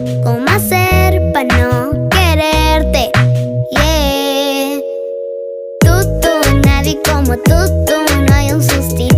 ¿Cómo hacer para no quererte? Yeah. Tú, nadie como tú, no hay un sustituto.